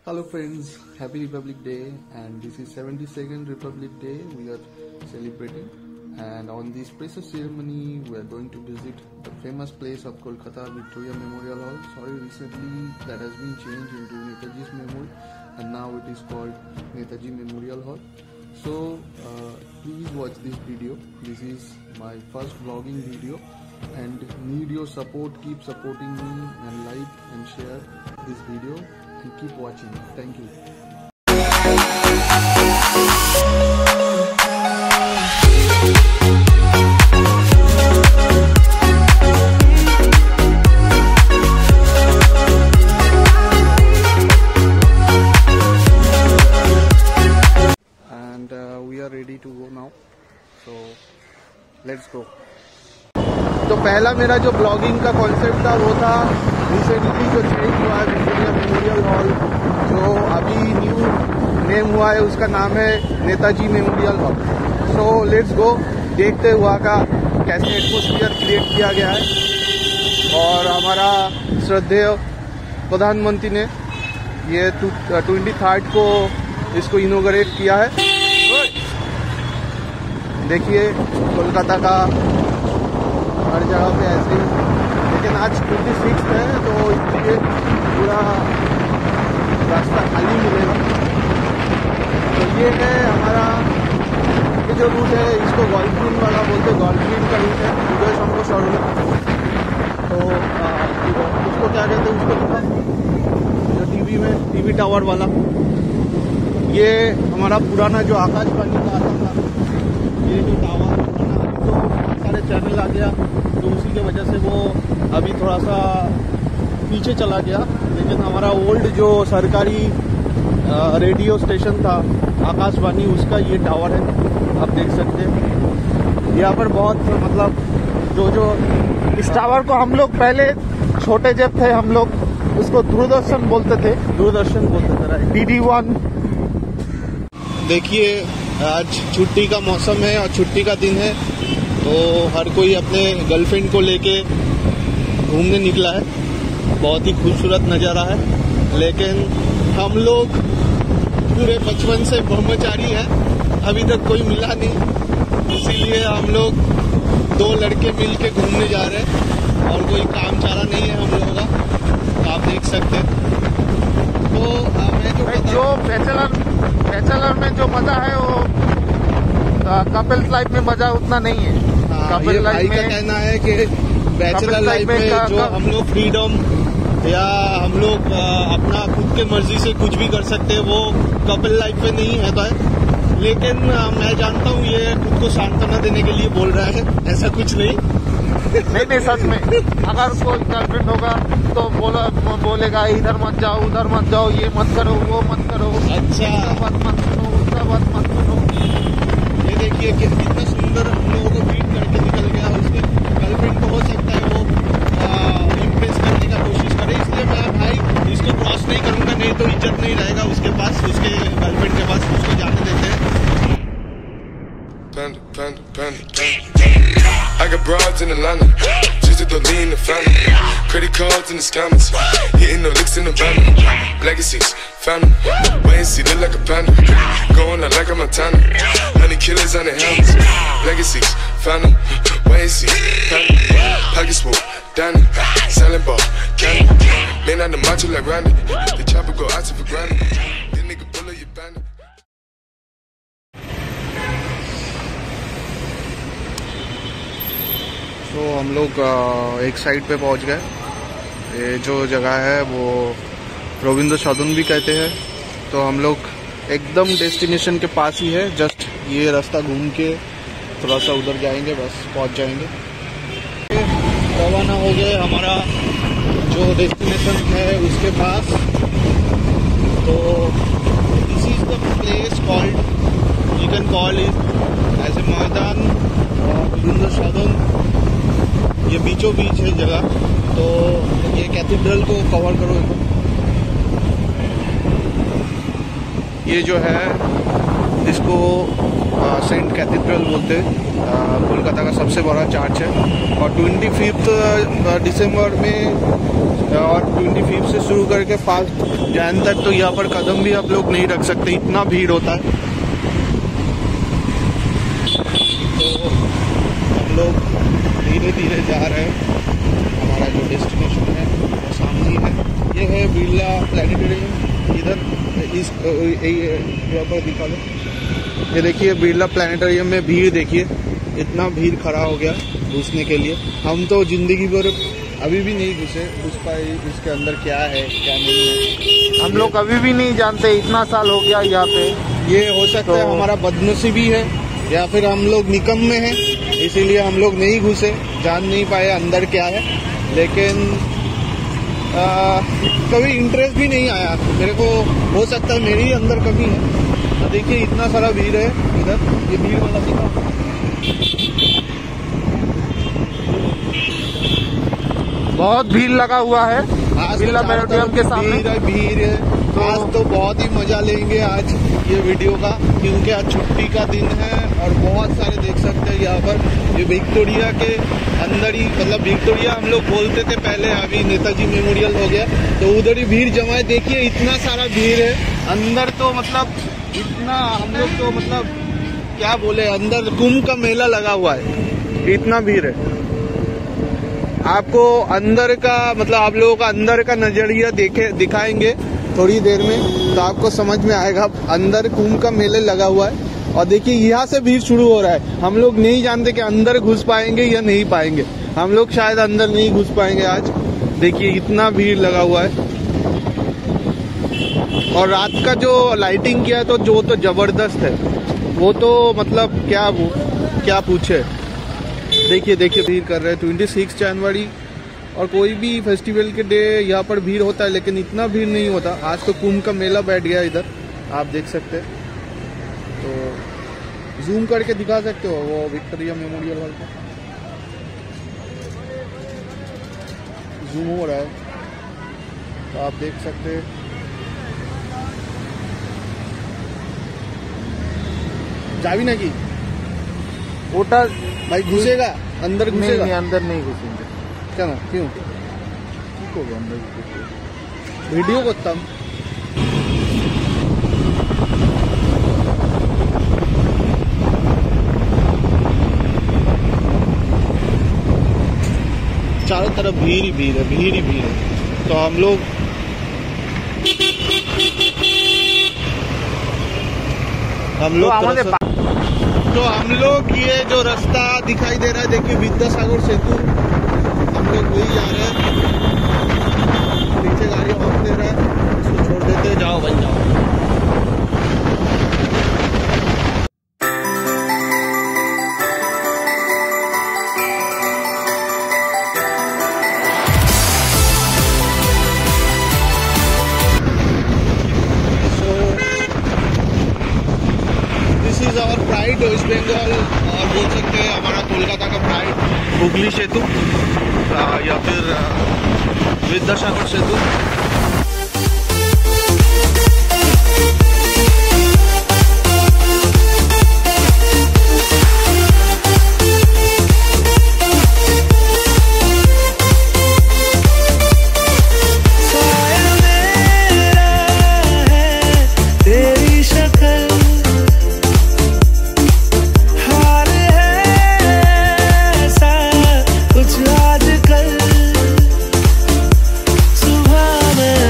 Hello friends, happy Republic Day, and this is 72nd Republic Day we are celebrating, and on this precious ceremony we are going to visit the famous place of Kolkata, Victoria Memorial Hall. Sorry, recently that has been changed into Netaji's Memorial and now it is called Netaji Memorial Hall. So please watch this video. This is my first vlogging video and need your support. Keep supporting me and like and share this video. Keep watching. Thank you. And we are ready to go now. So let's go. तो पहला मेरा जो blogging का concept था वो था recently जो change हुआ है विक्टोरिया मेमोरियल हॉल, जो अभी न्यू नेम हुआ है उसका नाम है Netaji memorial hall. So let's go, देखते हुआ का कैसे एटमॉस्फेयर क्रिएट किया गया है. और हमारा श्रद्धेय प्रधानमंत्री ने ये 23rd को इसको इनॉग्रेट किया है. देखिए कोलकाता का हर जगह पे ऐसे ही, लेकिन आज 26 है तो इसलिए पूरा रास्ता खाली मिलेगा. तो ये है हमारा, ये जो रूट है इसको गोल्फग्रीन वाला बोलते हैं. गोल्फग्रीन का रूट है उदय शंकर सरोवर. तो उसको क्या कहते हैं, उसको दिखा जो टीवी में टीवी टावर वाला, ये हमारा पुराना जो आकाशवाणी का आता था, ये जो टावर पुराना, तो बहुत सारे चैनल आ गया तो उसी के वजह से वो अभी थोड़ा सा पीछे चला गया. लेकिन हमारा ओल्ड जो सरकारी रेडियो स्टेशन था आकाशवाणी, उसका ये टावर है, आप देख सकते हैं. यहाँ पर बहुत मतलब जो इस टावर को हम लोग पहले छोटे जब थे हम लोग उसको दूरदर्शन बोलते थे, DD1. देखिए आज छुट्टी का मौसम है और छुट्टी का दिन है, तो हर कोई अपने गर्लफ्रेंड को लेके घूमने निकला है. बहुत ही खूबसूरत नज़ारा है. लेकिन हम लोग पूरे बचपन से ब्रह्मचारी हैं, अभी तक कोई मिला नहीं, इसीलिए हम लोग 2 लड़के मिल के घूमने जा रहे हैं और कोई काम चारा नहीं है हम लोगों का, तो आप देख सकते हैं. तो मैं जो बैचलर में जो मजा है वो कपल्स लाइफ में मजा उतना नहीं है. कपल लाइफ में कहना है कि बैचलर लाइफ में जो हम लोग फ्रीडम या हम लोग अपना खुद के मर्जी से कुछ भी कर सकते हैं, वो कपल लाइफ में नहीं है. तो लेकिन मैं जानता हूँ ये खुद को सांत्वना देने के लिए बोल रहा है, ऐसा कुछ नहीं. नहीं सच में अगर कोई गर्लफ्रेंड होगा तो बोलेगा इधर मत जाओ, उधर मत जाओ, ये मत करो, वो मत करो, अच्छा बात मत करो, उसका बात मत करो. ये देखिए कितना सुंदर हम लोगों को बीट करके निकल गया. उसके गर्लफ्रेंड को हो सकता है वो इम्प्रेस करने का कोशिश करे, इसलिए मैं भाई इसको क्रॉस नहीं करूंगा, नहीं तो इज्जत नहीं रहेगा उसके पास, उसके गर्लफ्रेंड के पास. उसको जाने देते हैं. I got broads in Atlanta, just to lean the family. Credit cards in the scammers, hitting the licks in the van. Legacies, family, wait and see, look like a panda. Going out like a Montana, 100 killers on the helmets. Legacies, family, wait and see, family. Pockets full, Danny, selling ball, candy. Man on the macho like Randy, the chopper go out for granted. This nigga bullet you bandit. तो हम लोग एक side पे पहुंच गए. ये जो जगह है वो रविंद्र सदन भी कहते हैं. तो हम लोग एकदम डेस्टिनेशन के पास ही है. जस्ट ये रास्ता घूम के थोड़ा सा उधर जाएंगे, बस पहुंच जाएंगे. रवाना हो गए हमारा जो डेस्टिनेशन है उसके पास. तो this is the place called, you can call it as a maidan Rabindra सदन. ये बीचों बीच है जगह. तो ये कैथेड्रल को कवर करो. ये जो है जिसको सेंट कैथेड्रल बोलते हैं, कोलकाता का सबसे बड़ा चर्च है। और 25 दिसंबर में और 25 से शुरू करके 5 जनवरी तक तो यहाँ पर कदम भी आप लोग नहीं रख सकते, इतना भीड़ होता है। तो हम लोग धीरे धीरे जा रहे हैं, हमारा जो डेस्टिनेशन है वो सामने ही है। ये है बिरला प्लानिटेरियम, इधर इस यहाँ पर दिखा लो, ये देखिए बिरला प्लानिटेरियम में भीड़ देखिए, इतना भीड़ खड़ा हो गया घुसने के लिए। हम तो जिंदगी भर अभी भी नहीं घुस पाए इसके अंदर क्या है क्या नहीं है, हम लोग अभी भी नहीं जानते, इतना साल हो गया यहाँ पे। ये हो सकता है हमारा बदनसीबी है या फिर हम लोग निकम्मे हैं, इसीलिए हम लोग नहीं घुसे, जान नहीं पाए अंदर क्या है। लेकिन कभी इंटरेस्ट भी नहीं आया मेरे को, हो सकता है मेरी अंदर कमी है। देखिए इतना सारा भीड़ है इधर, ये भीड़ वाला दिखा, बहुत भीड़ लगा हुआ है बिरला प्लानिटेरियम के सामने। भीड़ है तो आज तो बहुत ही मजा लेंगे आज ये वीडियो का, क्योंकि आज छुट्टी का दिन है और बहुत सारे देख सकते हैं यहाँ पर। ये विक्टोरिया के अंदर ही, मतलब विक्टोरिया हम लोग बोलते थे पहले, अभी नेताजी मेमोरियल हो गया, तो उधर ही भीड़ जमा है। देखिए इतना सारा भीड़ है अंदर, तो मतलब इतना हम लोग तो मतलब क्या बोले, अंदर कुंभ का मेला लगा हुआ है, इतना भीड़ है। आपको अंदर का मतलब आप लोगों का अंदर का नजरिया दिखाएंगे थोड़ी देर में, तो आपको समझ में आएगा। अंदर कुंभ का मेले लगा हुआ है और देखिए यहाँ से भीड़ शुरू हो रहा है। हम लोग नहीं जानते कि अंदर घुस पाएंगे या नहीं पाएंगे, हम लोग शायद अंदर नहीं घुस पाएंगे आज। देखिए इतना भीड़ लगा हुआ है और रात का जो लाइटिंग किया तो जो तो जबरदस्त है, वो तो मतलब क्या पूछे। देखिए भीड़ कर रहे हैं 26 जनवरी, और कोई भी फेस्टिवल के डे यहाँ पर भीड़ होता है, लेकिन इतना भीड़ नहीं होता। आज तो कुंभ का मेला बैठ गया इधर, आप देख सकते हैं। तो जूम करके दिखा सकते हो वो विक्टोरिया मेमोरियल हॉल का, जूम हो रहा है तो आप देख सकते हैं। चाबी ना की ओटा भाई घुसेगा अंदर, घुसेगा नहीं, अंदर नहीं घुसेंगे। क्या ना, क्यों अंदर वीडियो करता हूँ। चारों तरफ भीड़ ही भीड़ है। तो हम लोग ये जो रास्ता दिखाई दे रहा है, देखिए विद्यासागर सेतु, हम लोग वही जा रहे हैं। पीछे गाड़ी हॉर्न दे रहा है, उसको छोड़ देते हैं, जाओ भाई जाओ। और प्राइड वेस्ट बंगाल, और बोल सकते हैं हमारा कोलकाता का प्राइड हुगली सेतु या फिर विद्यासागर सेतु। सुबह में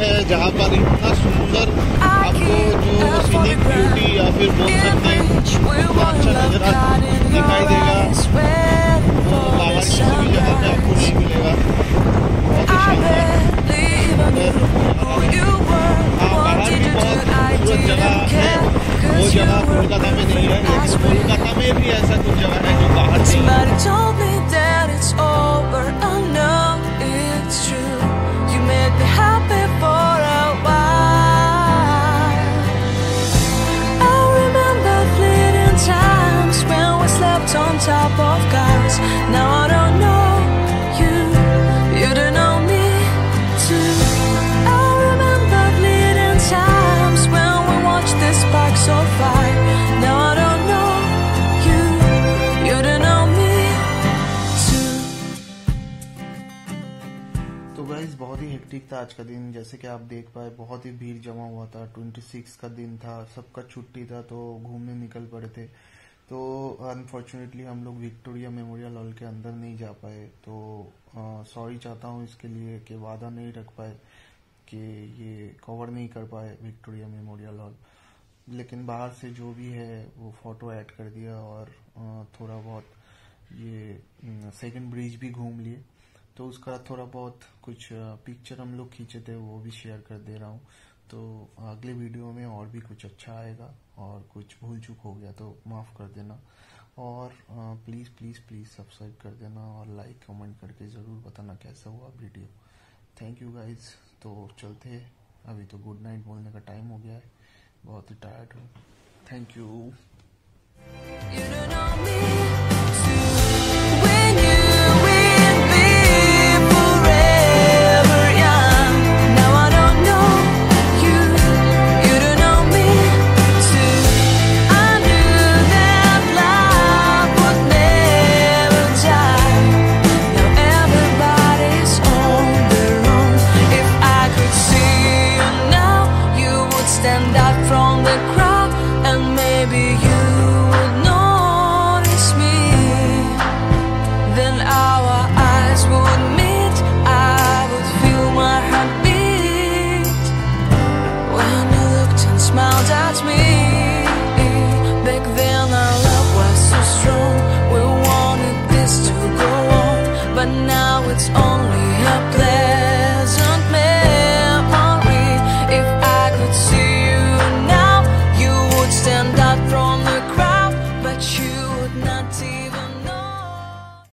है जहाँ पर इतना सुंदर आपको जो सीनिक ब्यूटी या फिर बोल सकते हैं इतना अच्छा नज़ारा दिखाई देगा, वो बाहर किसी भी जगह पे आपको नहीं मिलेगा। बहुत ही शानदार। बाहर भी बहुत खूबसूरत जगह है, वो जगह कोलकाता में नहीं है, लेकिन कोलकाता में भी ऐसा कुछ जगह है जो बाहर नहीं है। On top of cars, now I don't know you, you don't know me too. I remember fleeting times when we watched this spark so fire. Now I don't know you, you don't know me too. तो guys बहुत ही hectic था आज का दिन, जैसे कि आप देख पाए बहुत ही भीड़ जमा हुआ था। 26 का दिन था, सबका छुट्टी था तो घूमने निकल पड़े थे। तो अनफॉर्चुनेटली हम लोग विक्टोरिया मेमोरियल हॉल के अंदर नहीं जा पाए। तो सॉरी चाहता हूँ इसके लिए कि वादा नहीं रख पाए कि ये कवर नहीं कर पाए विक्टोरिया मेमोरियल हॉल, लेकिन बाहर से जो भी है वो फोटो ऐड कर दिया और थोड़ा बहुत ये सेकंड ब्रिज भी घूम लिए। तो उसका थोड़ा बहुत कुछ पिक्चर हम लोग खींचे थे वो भी शेयर कर दे रहा हूँ। तो अगले वीडियो में और भी कुछ अच्छा आएगा, और कुछ भूल चूक हो गया तो माफ़ कर देना, और प्लीज़ प्लीज़ प्लीज़ सब्सक्राइब कर देना और लाइक कमेंट करके ज़रूर बताना कैसा हुआ वीडियो। Thank you guys. तो चलते हैं, अभी तो गुड नाइट बोलने का टाइम हो गया है, बहुत ही टायर्ड हूँ। Thank you. Stand out from the crowd and maybe you would notice me. Then our eyes would meet, I would feel my heart beat when you looked and smiled at me.